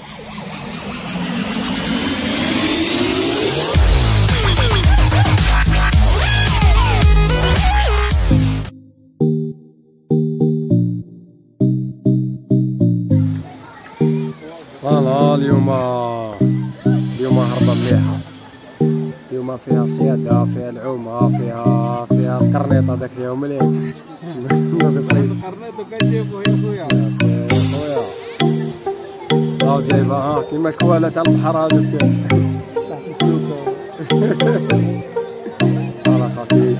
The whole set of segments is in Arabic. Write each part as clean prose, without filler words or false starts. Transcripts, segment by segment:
فوالا اليوم هربة مليحة. اليوم فيها صيادة، فيها العومة، فيها القرنيطة داك اليوم مليح. القرنيطة كنجيبو يا خويا. ها جايبها كيما الكوالا تاع البحر هذوك تحت الفلوكة. فوالا خفيف.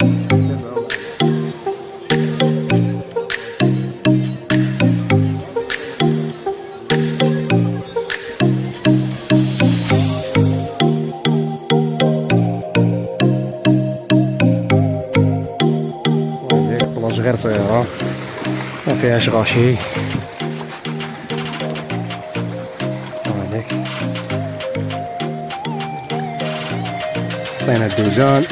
بلاص غير صغيرة ما فيهاش غاشي. هذاك حطينا الدوزان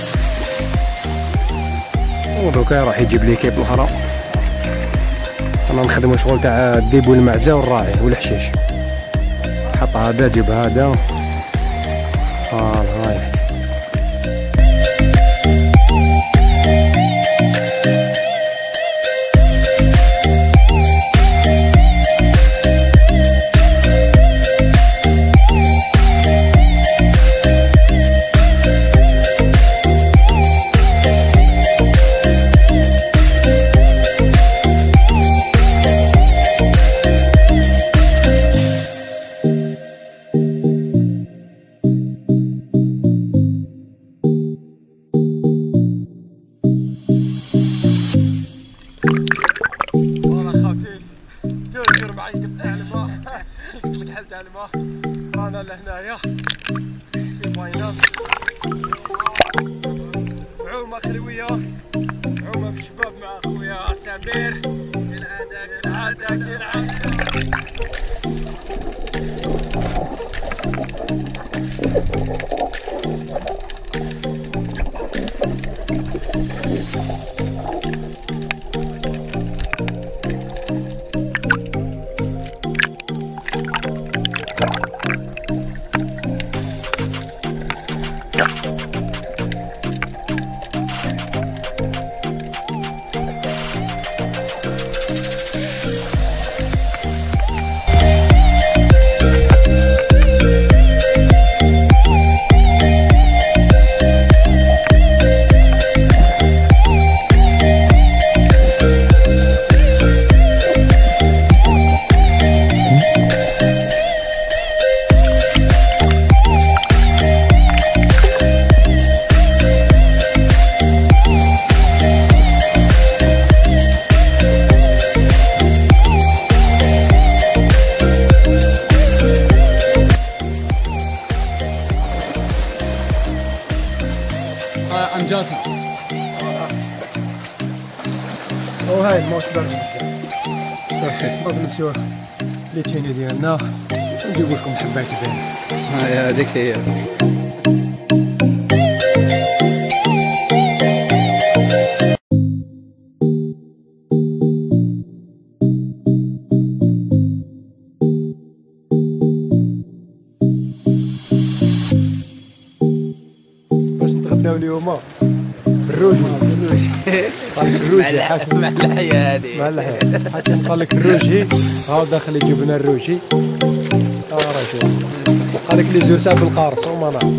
ودوكا راح يجيب ليكيب الاخرى. انا نخدمو شغل تاع الديب والمعزة والراعي والحشيش. حط هذا جيب هذا. هاي تاع الماء. رانا لهنايا في باينات عومة خلوية، عومة بالشباب مع خويا سمير. يلعب انجازها. وهاي الموت برد بزاف صافي. نضرب نمشيو ليتيني ديالنا ونجيبو لكم حبايت ديالنا. هاي هذيك هي. باش نتغداو اليوم بالروجي. الروجي حاكم مع اللحية هذه. مع اللحية حاكم قال لك الروجي. هاو داخل يجيب لنا الروجي. راه شوف قال لك لي زرسان بالقارص وما نعرف.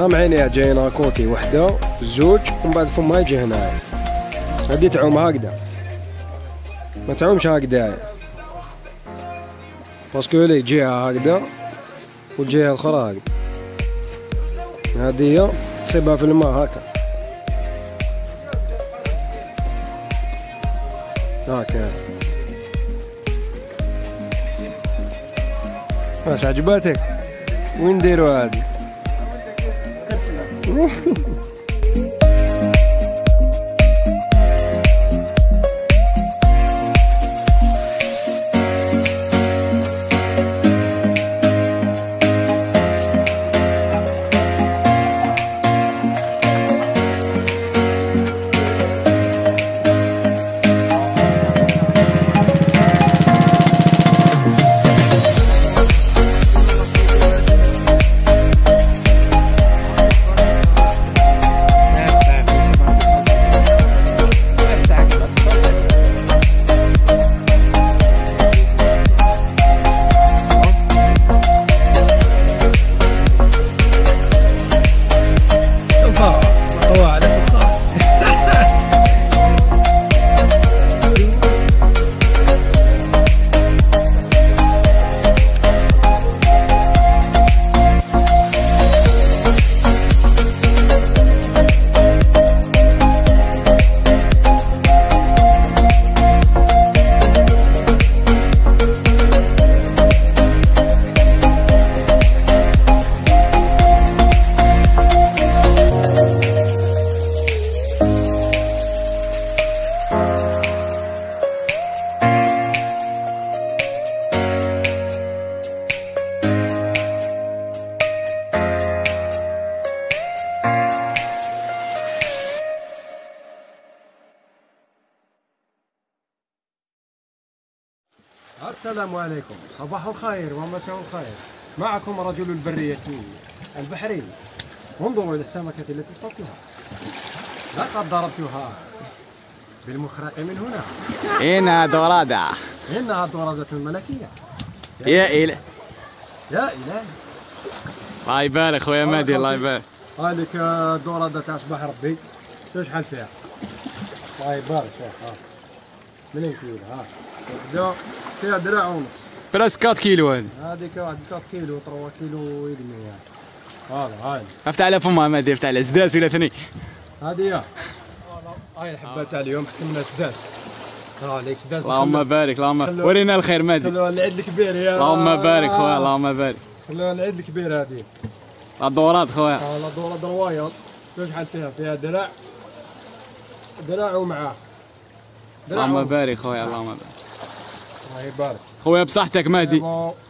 سامعيني جايين كوتي وحده زوج ومن بعد فمها يجي هنا. هادي تعوم هكذا ما تعومش هكذا باسكو لي جهه هكذا والجهه الاخرى هكذا. هادي هي تصيبها في الماء هكا هكا. واش عجباتك؟ وين نديرو هادي؟ السلام عليكم، صباح الخير ومساء الخير. معكم رجل البرية البحري. انظروا إلى السمكة التي اصطدتها. لقد ضربتها بالمخرق من هنا. إنها دورادة. إنها دورادة ملكية. يا إله. يا إلهي. الله يبارك خويا مهدي، الله يبارك. هذيك دورادة تاع صباح ربي. شحال فيها؟ الله يبارك فيها. منين كيلو؟ وحدة فيها دراع ونص. براسك 4 كيلو هذه. هذيك واحد 4 كيلو 3 كيلو يدمي يعني. هذا افتح على فمها مهدي، افتح على سداس ولا ثني. هذه هاي الحبة تاع اليوم حكمنا سداس. ليك سداس. اللهم بارك، اللهم ورينا الخير مهدي. خلوها العيد الكبير يا. اللهم بارك خويا، اللهم بارك. خلوها العيد الكبير هذه. الدورات خويا. لا دورات روايض. شحال فيها؟ فيها دراع ومعاه. اللهم بارك خويا، اللهم بارك. الله يبارك خويا بصحتك مهدي.